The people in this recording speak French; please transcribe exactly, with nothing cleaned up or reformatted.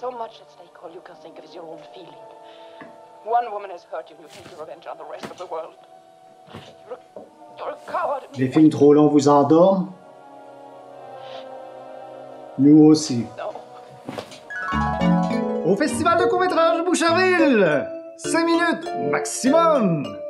so much at stake, all you can think of is your own feeling. One woman has hurt you, and you take your revenge on the rest of the world. You're a, you're a coward. Les films trop longs vous endorment? Nous aussi. No. Au Festival de court-métrage de Boucherville! cinq minutes maximum!